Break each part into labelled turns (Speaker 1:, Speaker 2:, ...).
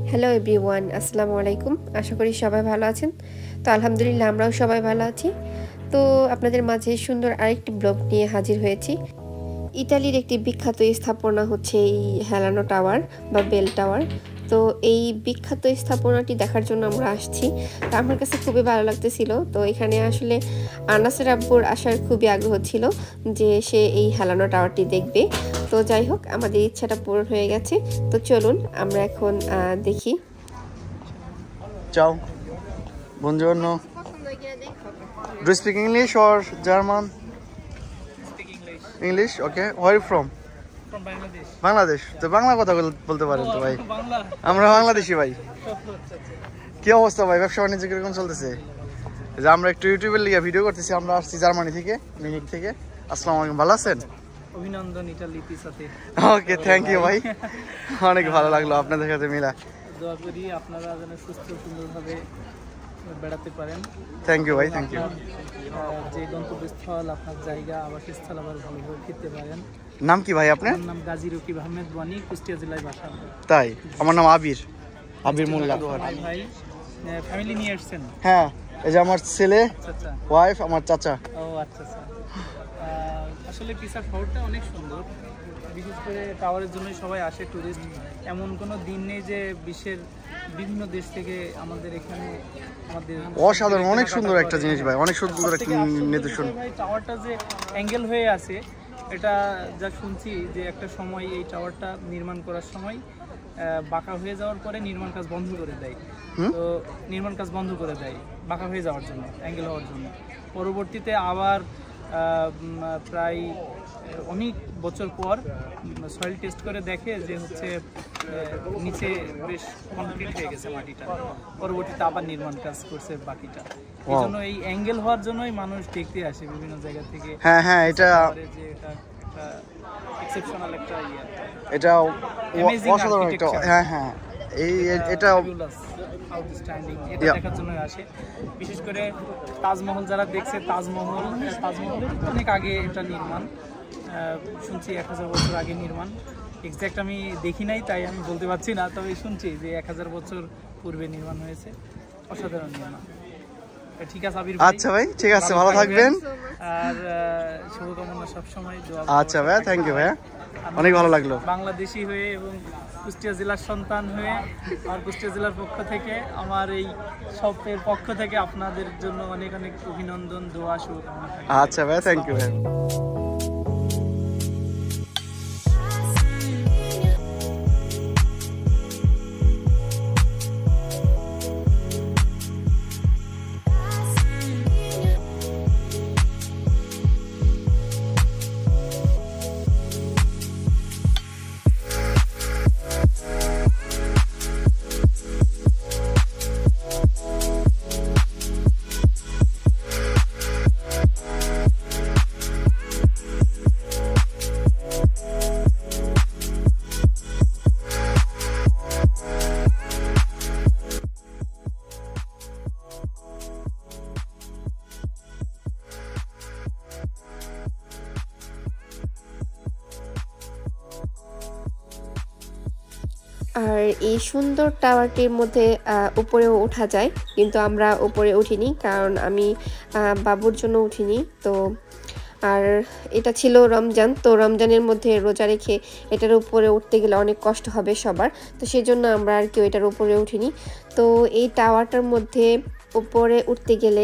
Speaker 1: Hello everyone, আসসালামু আলাইকুম। আশা করি সবাই ভালো আছেন। তো আলহামদুলিল্লাহ আমরাও সবাই ভালো আছি। তো আপনাদের মাঝে সুন্দর আরেকটি ব্লগ নিয়ে হাজির হয়েছি। ইতালির একটি বিখ্যাত স্থাপনা হচ্ছে এই হেলানো টাওয়ার বা বেল টাওয়ার। তো এই বিখ্যাত স্থাপনাটি দেখার জন্য আমরা আসছি। তো আমার কাছে খুবই ভালো লাগতেছিল। তো এখানে আসলে আনাসের আব্বুর আসার খুবই আগ্রহ ছিল যে সে এই হেলানো টাওয়ারটি দেখবে। তো যাই হোক, আমাদের ইচ্ছাটা পূরণ হয়ে গেছে। তো চলুন আমরা এখন দেখি।
Speaker 2: Ciao, buongiorno. Do you speak English or German?
Speaker 3: Speak English.
Speaker 2: English, okay. Where are you from?
Speaker 3: From Bangladesh.
Speaker 2: Bangladesh. তো বাংলা কথা বলতে পারেন তো ভাই?
Speaker 3: বাংলা।
Speaker 2: আমরা বাংলাদেশি ভাই। কি অবস্থা ভাই? ব্যবসা বাণিজ্য কিরকম চলতেছে? এই যে আমরা একটু ইউটিউবের লিগে ভিডিও করতেছি। আমরা আসছি জার্মানি থেকে, মিউনিখ থেকে। আসসালামু আলাইকুম, ভালো আছেন?
Speaker 3: অভিনন্দন ইতালি পিসাতে।
Speaker 2: ওকে, থ্যাংক ইউ ভাই। অনেক ভালো লাগলো আপনাদের সাথে মিলা।
Speaker 3: দোয়া করি আপনারা যেন সুস্থ সুন্দরভাবে বেড়াতে পারেন।
Speaker 2: থ্যাংক ইউ ভাই, থ্যাংক ইউ।
Speaker 3: যে গন্তব্যস্থল আপনার জায়গা আবাসস্থল আবার ভালোভাবে ফিরতে পারেন।
Speaker 2: নাম কি ভাই আপনার?
Speaker 3: আমার নাম গাজী রকিব আহমেদ ওয়ানি, কুষ্টিয়া জেলায় বাসা।
Speaker 2: তাই? আমার নাম আবির মোল্লা।
Speaker 3: ভাই ফ্যামিলি নিয়ে এসেছেন?
Speaker 2: হ্যাঁ, এই যে আমার ছেলে,
Speaker 3: আচ্ছা,
Speaker 2: ওয়াইফ, আমার চাচা।
Speaker 3: ও আচ্ছা। আসলে পিসা শহরটা অনেক সুন্দর, বিশেষ করে টাওয়ারের জন্যই সবাই আসে টুরিস্ট। এমন কোনো দিন নেই যে বিশ্বের বিভিন্ন দেশ থেকে আমাদের এখানে
Speaker 2: অসাধারণ, অনেক সুন্দর একটা জিনিস ভাই, অনেক সুন্দর একটা নিদর্শন
Speaker 3: ভাই। টাওয়ারটা যে অ্যাঙ্গেল হয়ে আছে, এটা যা শুনছি যে একটা সময় এই টাওয়ারটা নির্মাণ করার সময় বাঁকা হয়ে যাওয়ার পরে নির্মাণ কাজ বন্ধ করে দেয়। তো নির্মাণ কাজ বন্ধ করে দেয় বাঁকা হয়ে যাওয়ার জন্য, অ্যাঙ্গেল হওয়ার জন্য। পরবর্তীতে আবার প্রায় অনেক বছর পর সয়েল টেস্ট করে দেখে যে হচ্ছে নিচে বেশ কনক্রিট হয়ে গেছে মাটিটা। পরবর্তীতে আবার নির্মাণ কাজ করছে বাকিটা। এই জন্য এই অ্যাঙ্গেল হওয়ার জন্যই মানুষ দেখতে আসে বিভিন্ন জায়গা থেকে।
Speaker 2: হ্যাঁ, এটা
Speaker 3: যে এটা এক্সেপশনাল একটা
Speaker 2: এটা অসাধারণ একটা। হ্যাঁ, এটা
Speaker 3: আউটস্ট্যান্ডিং, এটা দেখার জন্য আসে। বিশেষ করে তাজমহল যারা দেখছে, তাজমহলের অনেক আগে এটা নির্মাণ, শুনছি 1000 বছর আগে নির্মাণ। এক্স্যাক্ট আমি দেখি নাই তাই আমি বলতে পারছি না, তবে শুনছি যে 1000 বছর পূর্বে নির্মাণ হয়েছে। অসাধারণ নির্মাণ। ঠিক আছে আবির ভাই।
Speaker 2: আচ্ছা ভাই, ঠিক আছে, ভালো থাকবেন।
Speaker 3: আর শুভকামনা সবসময়।
Speaker 2: আচ্ছা ভাই, থ্যাংক ইউ ভাই, অনেক ভালো লাগলো।
Speaker 3: বাংলাদেশি হয়ে এবং কুষ্টিয়া জেলার সন্তান হয়ে আর কুষ্টিয়া জেলার পক্ষ থেকে, আমার এই শপের পক্ষ থেকে আপনাদের জন্য অনেক অনেক অভিনন্দন, দোয়া, শুভকামনা।
Speaker 2: আচ্ছা ভাই, থ্যাংক ইউ ভাই।
Speaker 1: আর এই সুন্দর টাওয়ারটির মধ্যে উপরেও ওঠা যায়, কিন্তু আমরা উপরে উঠিনি, কারণ আমি বাবুর জন্য উঠিনি। তো আর এটা ছিল রমজান, তো রমজানের মধ্যে রোজা রেখে এটার উপরে উঠতে গেলে অনেক কষ্ট হবে সবার, তো সেজন্য আমরা আর কেউ এটার উপরে উঠিনি। তো এই টাওয়ারটার মধ্যে উপরে উঠতে গেলে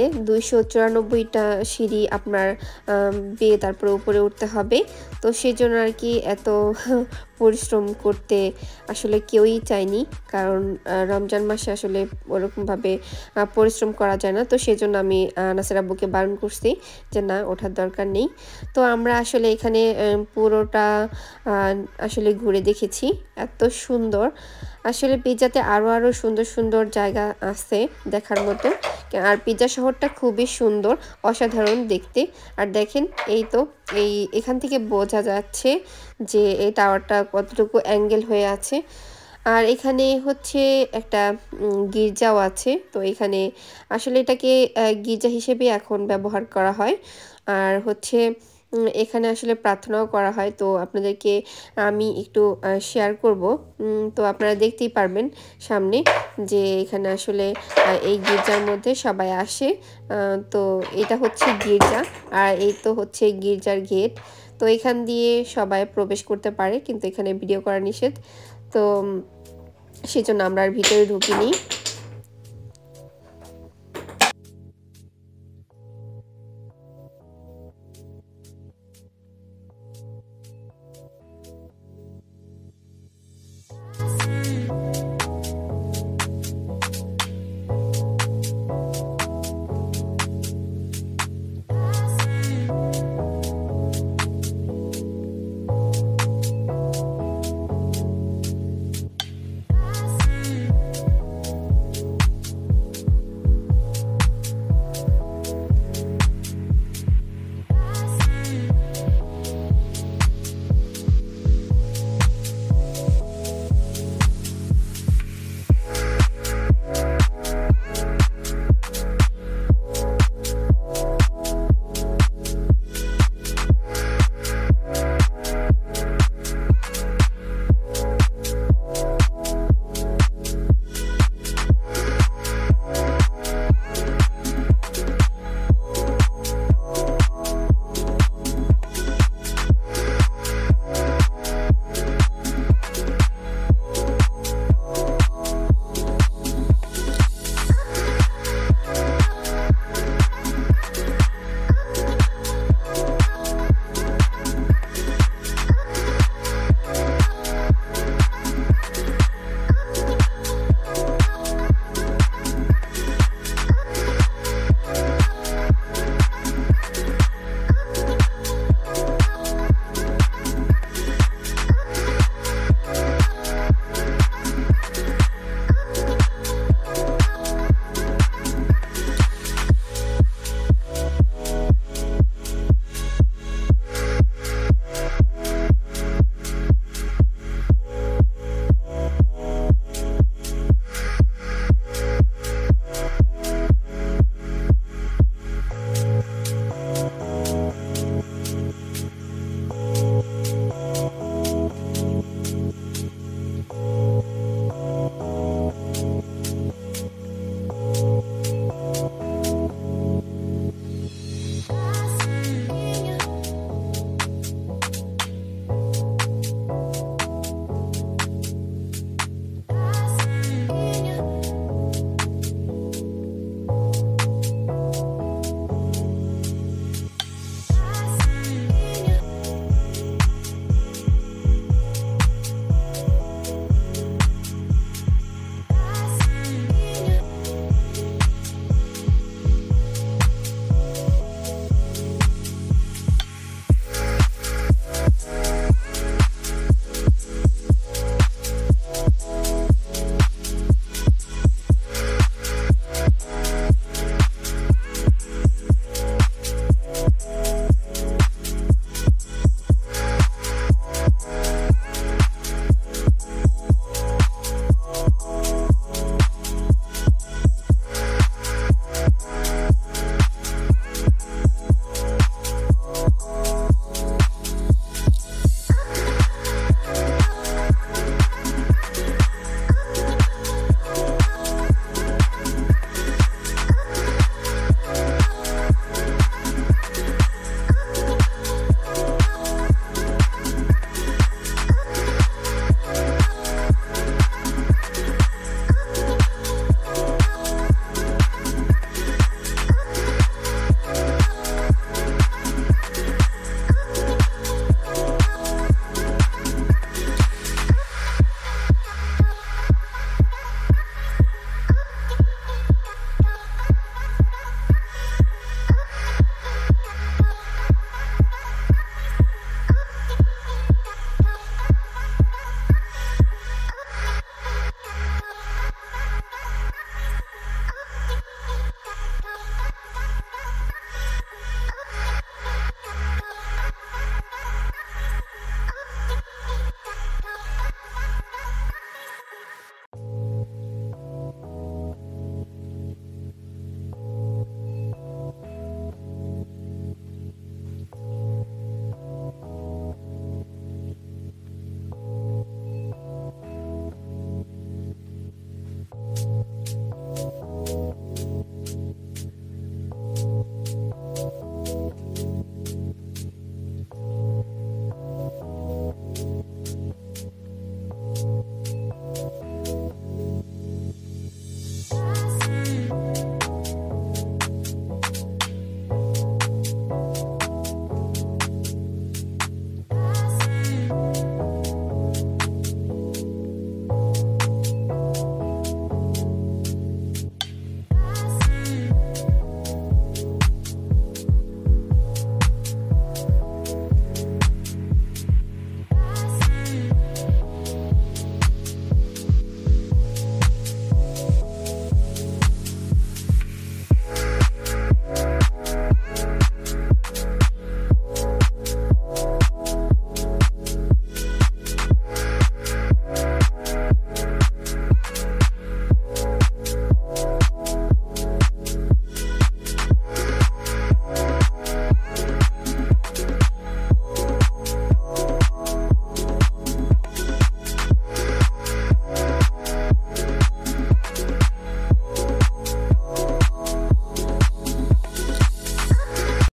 Speaker 1: 294টা সিঁড়ি আপনার বেয়ে তারপরে উপরে উঠতে হবে। তো সেই জন্য আর কি এত পরিশ্রম করতে আসলে কেউই চায়নি, কারণ রমজান মাসে আসলে ওরকমভাবে পরিশ্রম করা যায় না। তো সেই জন্য আমি নাসির আব্বুকে বারণ করছি যে না, ওঠার দরকার নেই। তো আমরা আসলে এখানে পুরোটা আসলে ঘুরে দেখেছি, এত সুন্দর। আসলে পিজাতে আরও সুন্দর সুন্দর জায়গা আছে দেখার মতো, আর পিজা শহরটা খুবই সুন্দর, অসাধারণ দেখতে। আর দেখেন, এখান থেকে বোঝা যাচ্ছে যে এই টাওয়ারটা কতটুকু অ্যাঙ্গেল হয়ে আছে। আর এখানে হচ্ছে একটা গির্জাও আছে। তো এখানে আসলে এটাকে গির্জা হিসেবে এখন ব্যবহার করা হয়। আর হচ্ছে এখানে আসলে প্রার্থনাও করা হয়, তো আপনাদেরকে আমি একটু শেয়ার করব। তো আপনারা দেখতেই পারবেন সামনে যে এখানে আসলে এই গির্জার মধ্যে সবাই আসে। তো এটা হচ্ছে গির্জা, আর এই তো হচ্ছে গির্জার গেট। তো এখান দিয়ে সবাই প্রবেশ করতে পারে, কিন্তু এখানে ভিডিও করা নিষেধ, তো সেজন্য আমরা আর ভিতরে ঢুকিনি।